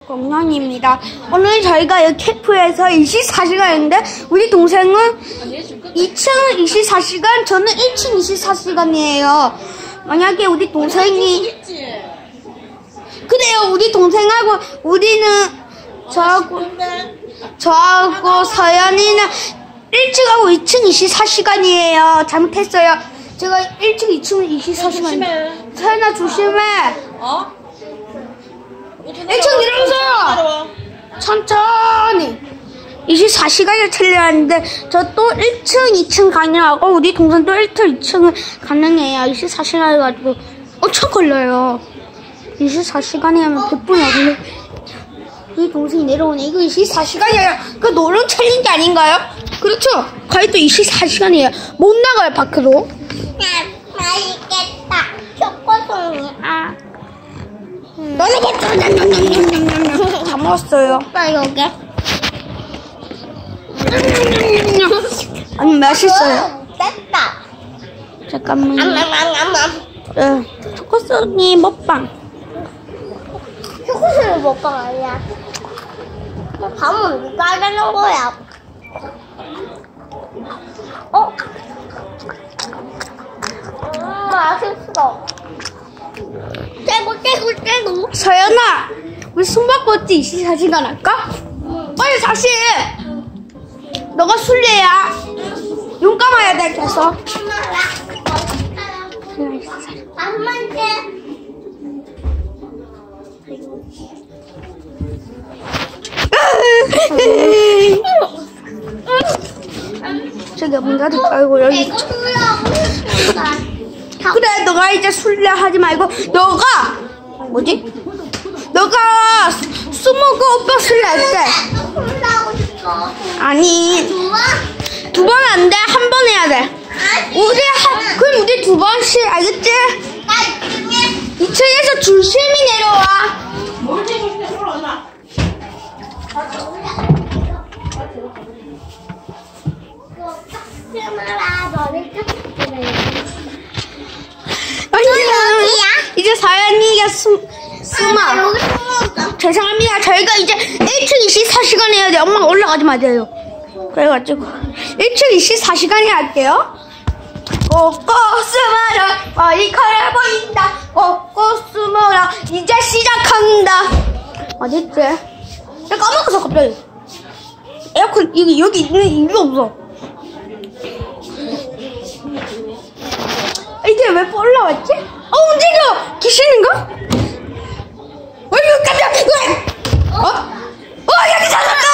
공룡입니다. 오늘 저희가 여기 캠프에서 24시간인데 우리 동생은 2층 24시간, 저는 1층 24시간이에요. 만약에 우리 동생이 그래요. 우리 동생하고 우리는 저하고 서연이는 1층하고 2층 24시간이에요. 잘못했어요. 제가 1층 2층 24시간. 서연아 조심해. 1층 내려오세요. 천천히. 24시간을 틀려야하는데 저 또 1층 2층 가능하고 우리 동생 또 1층 2층을 가능해요. 24시간 해가지고 엄청 걸려요. 24시간에 하면 100분이 안 걸려. 우리 동생이 내려오네. 이거 24시간이에요. 그 노름 챌린지 아닌가요? 그렇죠. 거의 또 24시간이에요. 못 나가요 밖으로. 맛있겠다. 초코송이야. 냠냠냠냠냠냠냠냠 다 먹었어요. 오빠 여기. 아니 맛있어요. 됐다. 잠깐만요. 초코송이 먹방. 초코송이 먹방 아니야. 밥은 누가 하는 거야? 맛있어. 떼고. 서연아, 우리 숨바꼭질 24시간 할까? 빨리 다시. 너가 술래야. 눈 감아야 돼 계속. 저기 문 닫을까? 아이고 여기. 그래 너가 이제 술래 하지 말고 너가 스모그 오빠 술래 할게. 아니 두 번 안 돼. 한 번 해야 돼. 그럼 우리 두 번씩 알겠지? 2층에서 줄심이 내려와. 이제 서연이가 숨어. 죄송합니다. 저희가 이제 1층 24시간 해야 돼. 엄마가 올라가지 마세요. 그래가지고 1층 24시간에 할게요. 꼭꼭 숨어라. 머리카락 보인다. 꼭꼭 숨어라. 이제 시작한다. 어딨지? 야 까먹었어 갑자기. 에어컨 여기 있는 이유가 없어. 이게 왜 올라왔지? 움직여! 귀신인가? 왜 이거 깜짝! 여기 찾았다!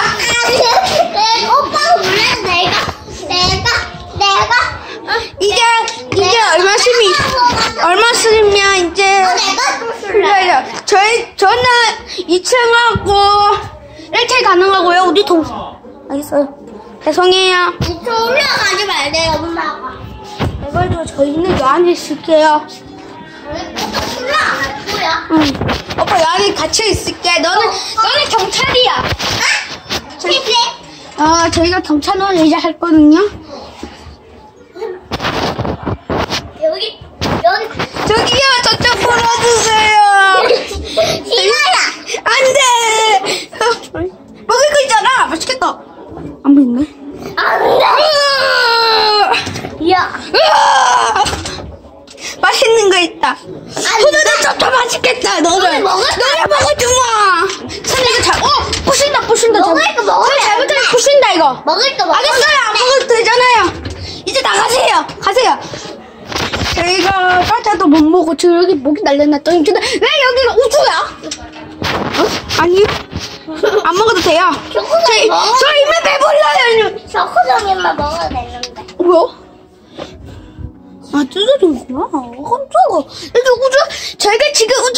오빠가 몰래 내가 이게 얼마 쓰면 이제 내가 또 술래. 저는 2층하고 1층 가능하고요. 우리 동생 알겠어요. 죄송해요. 2층 올라가지 말래요 엄마가. 그래가지고 저희는 요 안에 있을게요. 올라갈 거야? 응. 오빠 요 안에 갇혀 있을게. 너는 경찰이야. 저희가 경찰을 이제 할 거든요. 여기 저기요, 저쪽 풀어주세요. 이거야. 안 돼. 먹을 거 있잖아. 맛있겠다. 안 보이네. 안돼. 야. 맛있는 거 있다. 호두도 저도 맛있겠다. 너를 먹어주마. 선이 이거 부신다. 먹을 거 먹어야 잘못하면 부신다 이거. 먹을 거 먹어야 알겠어요. 안 먹어도 되잖아요. 이제 나가세요. 가세요. 저희가 과자도 못 먹고 저기 목이 날려놨더니 근데 왜 여기가 우주야? 아니요. 안 먹어도 돼요. 저 이미 배불러요. 초코송이만 먹어도 되는데. 뭐야? 뜯어진구나. 깜짝아. 여기 저희가 지금 우주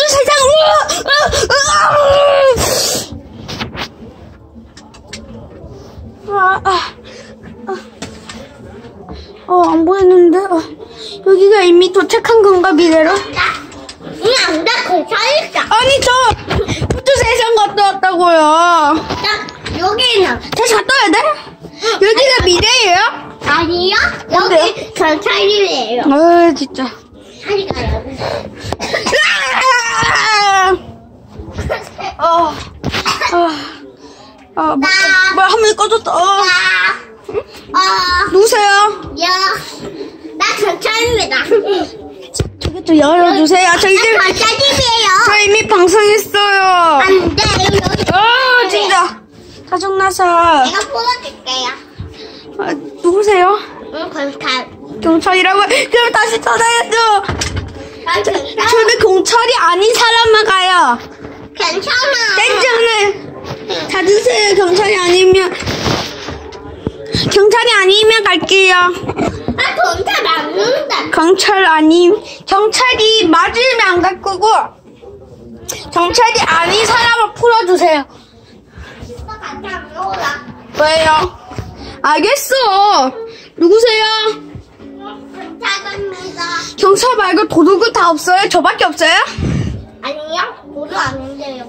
세상, 안 보이는데? 여기가 이미 도착한 건가, 미래로? 나 괜찮았어. 아니, 저 우주 세상 갔다 왔다고요. 여기는. 다시 갔다 와야 돼? 여기가 미래예요? 아니요. 여기 경찰이에요. 뭐야, 화면이 꺼졌다. 누구세요? 나 경찰입니다. 저기 좀 열어주세요. 저 이제 경찰님이에요. 저 이미 방송했어요. 안 돼. 여기 진짜 짜증나서. 내가 풀어줄게요. 누구세요? 응, 경찰. 경찰이라고? 그럼 다시 전화해줘. 난 경찰. 저는 경찰이 아닌 사람만 가요. 괜찮아. 괜찮아요. 다 드세요. 경찰이 아니면 갈게요. 경찰 맞는데. 경찰이 맞으면 안 갈 거고, 경찰이 아닌 사람을 풀어주세요. 같이 안 놀아. 왜요? 알겠어. 누구세요? 경찰입니다. 경찰 말고 도둑은 다 없어요? 저밖에 없어요? 아니요, 모두 아닌데요.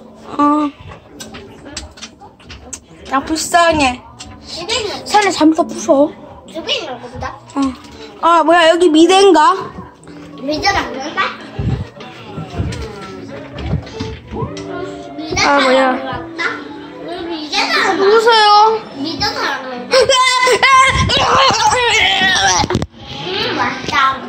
야, 불쌍해. 집에 있는 살을 잘못 부숴. 집에 있는 겁니다. 뭐야, 여기 미대인가? 미전 안 된다? 뭐야. 미전 사람 누구세요? 미전 사람 맞다.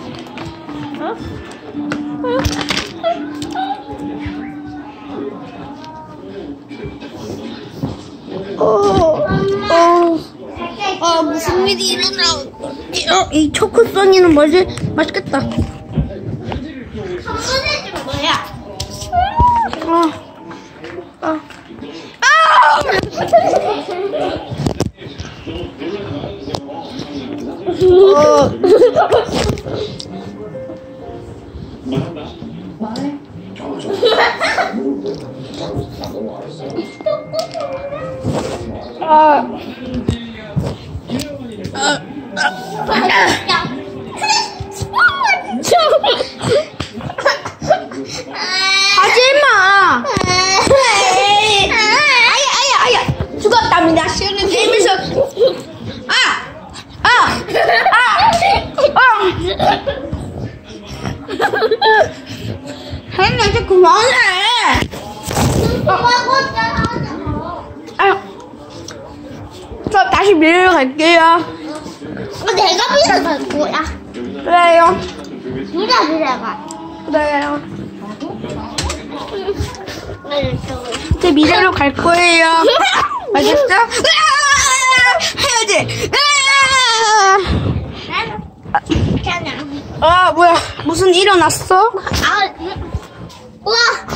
무슨 일이 일어나? 이 초코송이는 뭐지? 맛있겠다. 선물해 준 뭐야? 하지마. 아야. 죽었답니다. 시간은 게임에서. 혜인아, 이제 그만해. 저 다시 미래로 갈게요. 내가 미래 갈 거야. 그래요. 미래 가. 그래요. 제 미래로 갈 거예요. 알겠어? 해야지. 괜찮아. 뭐야? 무슨 일 일어났어? 우와.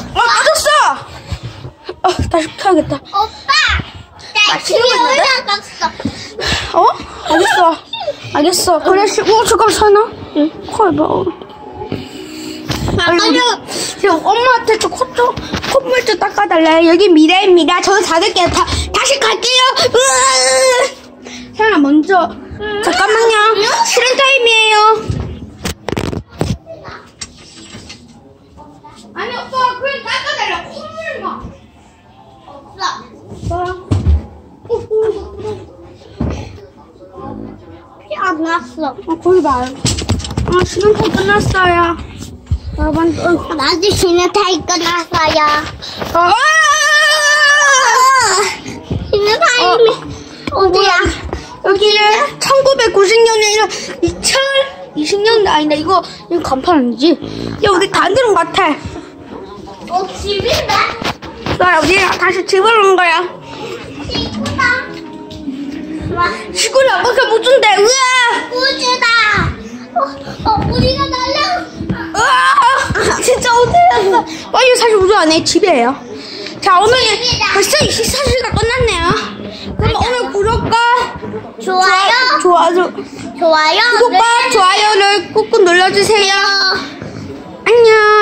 꺼졌어. 다시 켜야겠다. 오빠. 나 집에 올라갔어. 알겠어. 그래, 잠깐만, 사나? 응. 콜 봐. 지금 엄마한테 저 콧물 좀 닦아달래. 여기 미래입니다. 저 닫을게요. 다시 갈게요. 세연아, 먼저. 잠깐만요. 쉬는 타임이에요. 아니, 오빠, 그래, 닦아달래. 콧물만. 없어. 피 안 났어. 거기 봐요. 쉬는 타임 끝났어요. 여러분, 나도 쉬는 타임 끝났어요. 쉬는 타임이 어디야? 여기는 1990년에 아니라 2020년도 아니다. 이거 간판 아니지? 야, 우리 다 들은 것 같아. 집인데? 나 우리 다시 집으로 온 거야. 친구다. 시골이 안 밖에 못 준대. 우와! 우주다. 우리가 날려. 우와! 진짜 어디였어? 빨리 사실 우주 안 해. 집이에요. 자, 오늘 벌써 24시가 끝났네요. 그럼 오늘 구독과 좋아요. 구독과 좋아요를 꾹꾹 눌러주세요. 안녕.